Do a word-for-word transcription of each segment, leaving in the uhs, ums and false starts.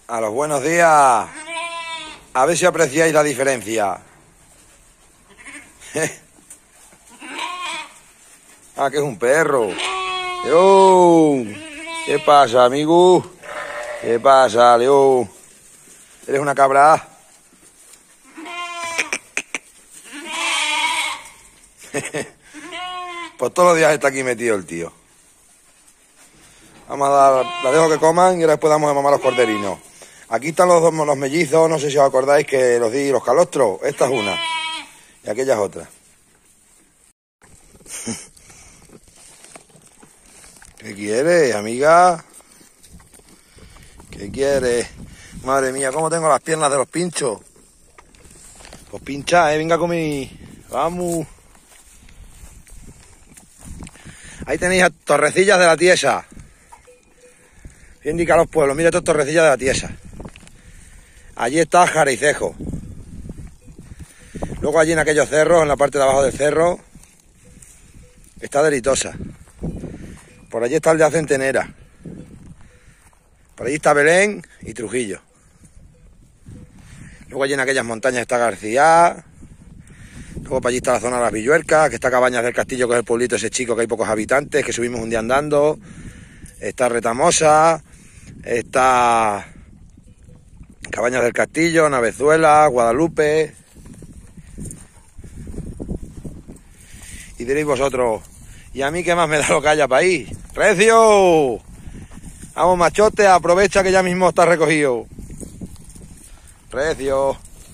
A los buenos días. A ver si apreciáis la diferencia. Ah, que es un perro. León. ¿Qué pasa, amigo? ¿Qué pasa, León? ¿Eres una cabra? Pues todos los días está aquí metido el tío. Vamos a dar, la dejo que coman y ahora después damos de mamar a los corderinos. Aquí están los, los mellizos, no sé si os acordáis que los di los calostros. Esta es una y aquella es otra. ¿Qué quieres, amiga? ¿Qué quieres? Madre mía, cómo tengo las piernas de los pinchos. Pues pincha, eh, venga con mi... Vamos. Ahí tenéis a Torrecillas de la Tiesa. Bien indica los pueblos, mira estas Torrecillas de la Tiesa. Allí está Jaricejo. Luego allí en aquellos cerros, en la parte de abajo del cerro, está Delitosa. Por allí está el de Centenera. Por allí está Belén y Trujillo. Luego allí en aquellas montañas está García. Luego para allí está la zona de las Villuercas, que está Cabañas del Castillo, que es el pueblito ese chico que hay pocos habitantes, que subimos un día andando. Está Retamosa, está Cabañas del Castillo, Navezuela, Guadalupe. Y diréis vosotros, ¿y a mí qué más me da lo que haya para ahí? ¡Recio! Vamos, machote, aprovecha que ya mismo está recogido. Recio.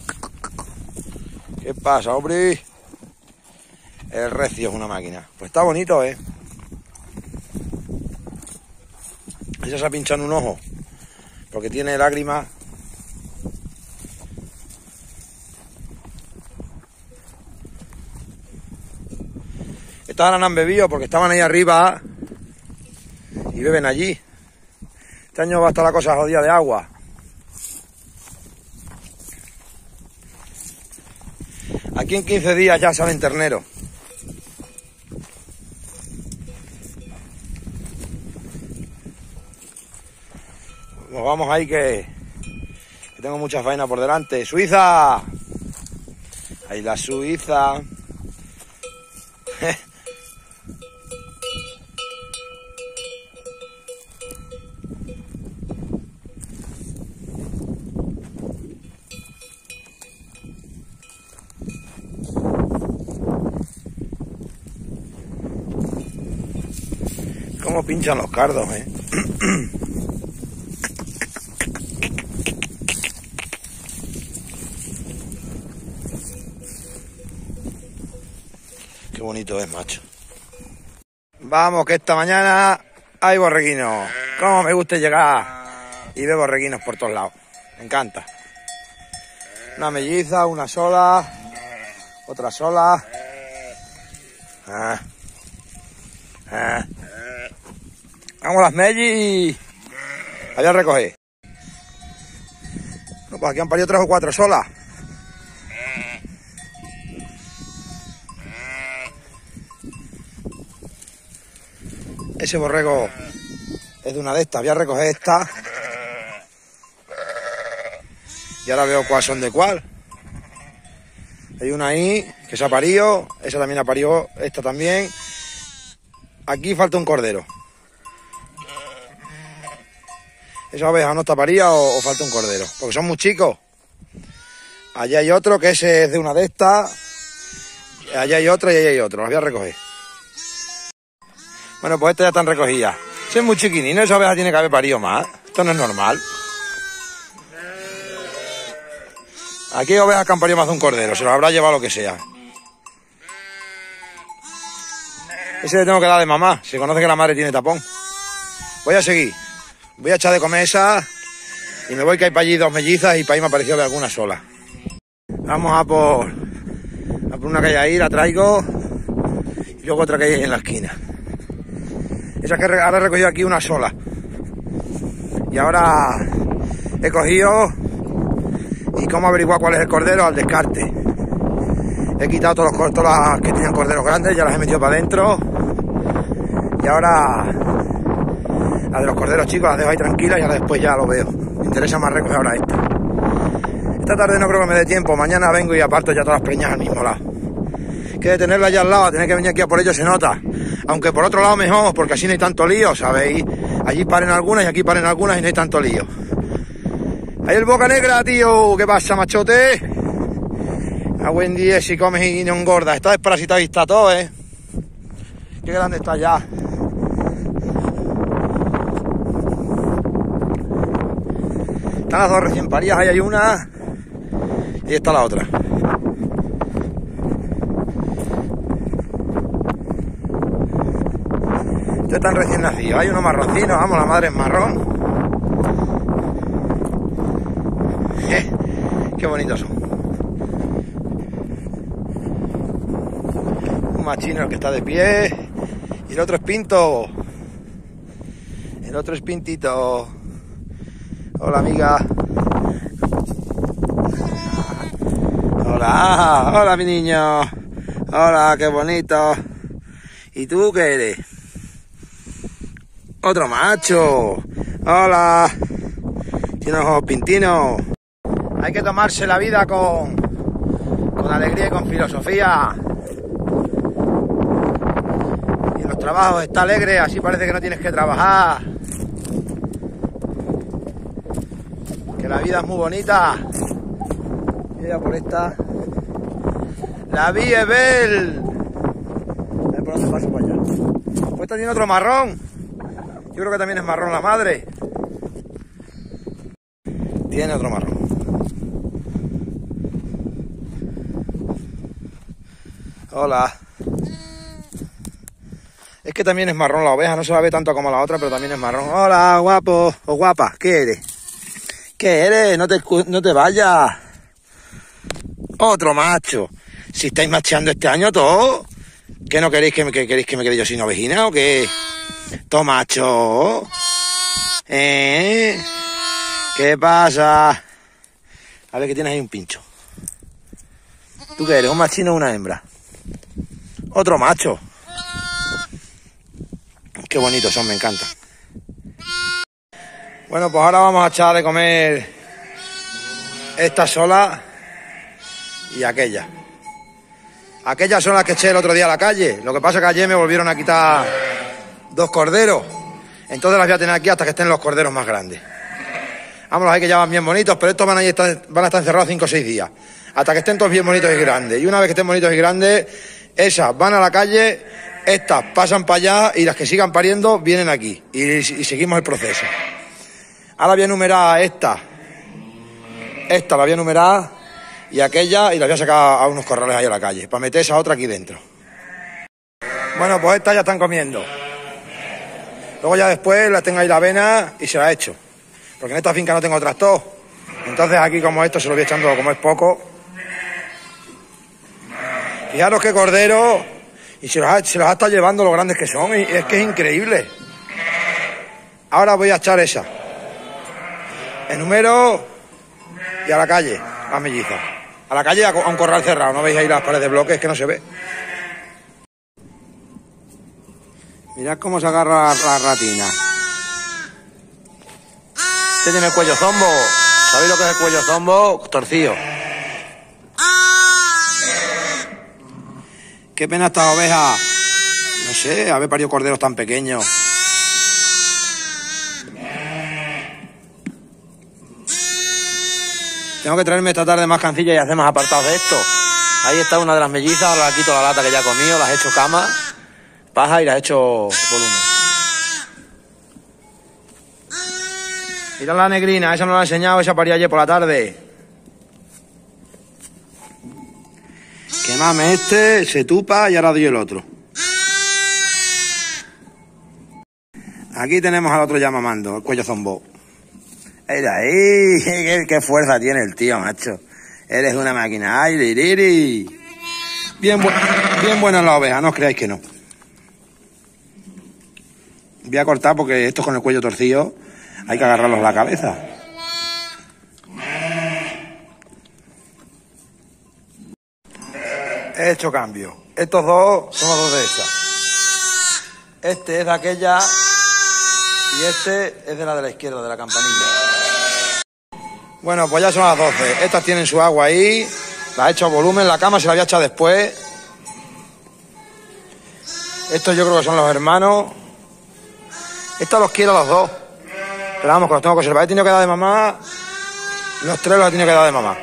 ¿Qué pasa, hombre? El Recio es una máquina. Pues está bonito, ¿eh? Ella se ha pinchado en un ojo porque tiene lágrimas. Estas ahora no han bebido porque estaban ahí arriba y beben allí. Este año va a estar la cosa jodida de agua. Aquí en quince días ya salen terneros. Nos vamos ahí que, que tengo mucha faena por delante. ¡Suiza! Ahí la Suiza. Cómo pinchan los cardos, eh. Qué bonito es, macho. Vamos, que esta mañana hay borreguinos. Cómo me gusta llegar y ver borreguinos por todos lados. Me encanta. Una melliza, una sola, otra sola. Ah. Ah. Vamos las mellis. Allá a recoger. No, pues aquí han parido tres o cuatro solas. Ese borrego es de una de estas. Voy a recoger esta. Y ahora veo cuál son de cuál. Hay una ahí que se ha parido. Esa también ha parido. Esta también. Aquí falta un cordero. Esa oveja no está parida o, o falta un cordero. Porque son muy chicos. Allá hay otro que ese es de una de estas. Allá hay otro y allá hay otro. Los voy a recoger. Bueno, pues estas ya están recogidas. Si es muy chiquinino, esa oveja tiene que haber parido más. Esto no es normal. Aquí hay ovejas que han parido más de un cordero. Se los habrá llevado lo que sea. Ese le tengo que dar de mamá. Se conoce que la madre tiene tapón. Voy a seguir. Voy a echar de comer esa. Y me voy que hay para allí dos mellizas y para ahí me ha parecido ver alguna sola. Vamos a por, a por una que hay ahí, la traigo. Y luego otra que hay ahí en la esquina. Esa que ahora he recogido aquí una sola. Y ahora he cogido... ¿Y cómo averiguar cuál es el cordero? Al descarte. He quitado todos los todas las que tenían corderos grandes, ya las he metido para adentro. Y ahora La de los corderos chicos las dejo ahí tranquilas y ahora después ya lo veo. Me interesa más recoger ahora esta. Esta tarde no creo que me dé tiempo. Mañana vengo y aparto ya todas las preñas al mismo lado. Que de tenerla allá al lado, tener que venir aquí a por ello se nota. Aunque por otro lado mejor, porque así no hay tanto lío, ¿sabéis? Allí paren algunas y aquí paren algunas y no hay tanto lío. Ahí el Boca Negra, tío. ¿Qué pasa, machote? A buen día si comes y no engordas. Está desparasitado y está todo, ¿eh? Qué grande está ya. Están las dos recién paridas. Ahí hay una y está la otra. Estos están recién nacidos. Hay uno marroncino, vamos, la madre es marrón. Eh, qué bonitos son. Un machino el que está de pie. Y el otro es pinto. El otro es pintito. Hola, amiga. Hola, hola, mi niño. Hola, qué bonito. ¿Y tú qué eres? Otro macho. Hola. Tiene ojos pintinos. Hay que tomarse la vida con, con alegría y con filosofía. Y en los trabajos está alegre, así parece que no tienes que trabajar. Que la vida es muy bonita. Mira por esta. La vi es bel. A ver por dónde paso para allá. Pues esta tiene otro marrón. Yo creo que también es marrón la madre. Tiene otro marrón. Hola. Es que también es marrón la oveja, no se la ve tanto como la otra, pero también es marrón. Hola, guapo o guapa, ¿qué eres? ¿Qué eres? No te, no te vayas. Otro macho. Si estáis macheando este año todo, ¿qué no queréis que me, que queréis que me quede yo sin ovejina o qué? Todo macho. ¿Eh? ¿Qué pasa? A ver que tienes ahí un pincho. ¿Tú qué eres? ¿Un machino o una hembra? Otro macho. Qué bonitos son, me encantan. Bueno, pues ahora vamos a echar de comer esta sola y aquella. Aquellas son las que eché el otro día a la calle. Lo que pasa es que ayer me volvieron a quitar dos corderos. Entonces las voy a tener aquí hasta que estén los corderos más grandes. Vámonos, hay que ya van bien bonitos, pero estos van a estar, van a estar encerrados cinco o seis días. Hasta que estén todos bien bonitos y grandes. Y una vez que estén bonitos y grandes, esas van a la calle, estas pasan para allá y las que sigan pariendo vienen aquí. Y, y seguimos el proceso. Ahora voy a enumerar esta. Esta la voy a enumerar y aquella y las voy a sacar a unos corrales ahí a la calle. Para meter esa otra aquí dentro. Bueno, pues estas ya están comiendo. Luego ya después las tengo ahí la avena y se la echo. Porque en esta finca no tengo tractor. Entonces aquí como esto se lo voy echando como es poco. Fijaros qué cordero. Y se los, ha, se los ha estado llevando lo grandes que son. Y es que es increíble. Ahora voy a echar esa. El número y a la calle, las mellizas. A la calle a un corral cerrado. ¿No veis ahí las paredes de bloques? Es que no se ve. Mirad cómo se agarra la ratina. Este tiene el cuello zombo. ¿Sabéis lo que es el cuello zombo? Torcido. Qué pena esta oveja. No sé, haber parido corderos tan pequeños. Tengo que traerme esta tarde más cancillas y hacer más apartados de esto. Ahí está una de las mellizas, ahora le quito la lata que ya he comido, las he hecho cama, paja y las he hecho volumen. Mirad la negrina, esa no la he enseñado, esa paría ayer por la tarde. Quemame este, se tupa y ahora doy el otro. Aquí tenemos al otro ya mamando, el cuello zombo. Era ahí, qué, qué fuerza tiene el tío, macho. Eres una máquina. Ay, liriri. Bien, bu bien buena la oveja, no os creáis que no. Voy a cortar porque estos con el cuello torcido hay que agarrarlos la cabeza. He hecho cambio. Estos dos son los dos de esa. Este es de aquella Y este es de la de la izquierda, de la campanilla. Bueno, pues ya son las doce. Estas tienen su agua ahí. La he hecho a volumen. La cama se la voy a echar después. Estos yo creo que son los hermanos. Estos los quiero los dos. Pero vamos, que los tengo que observar. He tenido que dar de mamá. Los tres los he tenido que dar de mamá.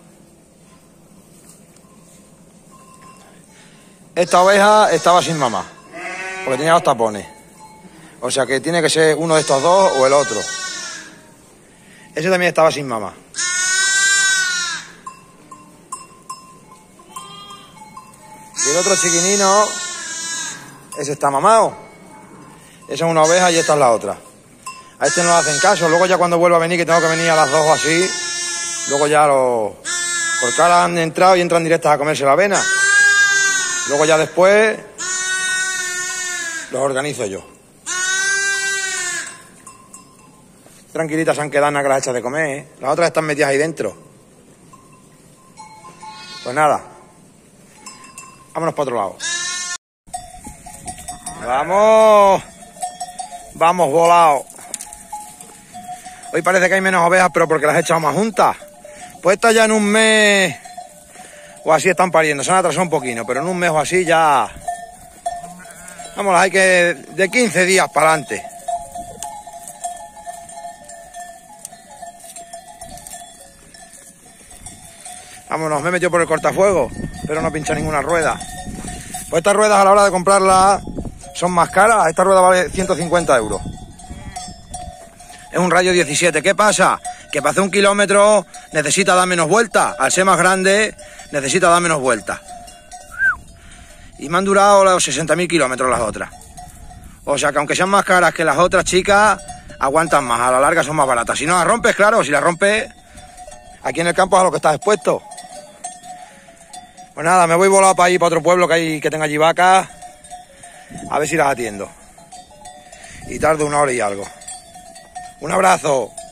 Esta oveja estaba sin mamá, porque tenía los tapones. O sea que tiene que ser uno de estos dos o el otro. Ese también estaba sin mamá. Y el otro chiquinino, ese está mamado. Esa es una oveja y esta es la otra. A este no le hacen caso. Luego ya cuando vuelva a venir, que tengo que venir a las dos o así, luego ya lo... Porque ahora han entrado y entran directas a comerse la avena. Luego ya después los organizo yo. Tranquilitas se han quedado que las hechas de comer, ¿eh? Las otras están metidas ahí dentro. Pues nada. Vámonos para otro lado. Vamos. Vamos, volado. Hoy parece que hay menos ovejas, pero porque las he echado más juntas. Pues estas ya en un mes... o así están pariendo, se han atrasado un poquito, pero en un mes o así ya... Vamos, hay que... de quince días para adelante. Vámonos, me he metido por el cortafuego, pero no pincha ninguna rueda. Pues estas ruedas a la hora de comprarlas son más caras. Esta rueda vale ciento cincuenta euros. Es un rayo diecisiete. ¿Qué pasa? Que para hacer un kilómetro necesita dar menos vueltas. Al ser más grande necesita dar menos vueltas. Y me han durado los sesenta mil kilómetros las otras. O sea que aunque sean más caras que las otras chicas, aguantan más. A la larga son más baratas. Si no las rompes, claro, si las rompes, aquí en el campo es a lo que estás expuesto. Pues nada, me voy volado para allí, para otro pueblo que hay que tenga allí vacas. A ver si las atiendo. Y tardo una hora y algo. Un abrazo.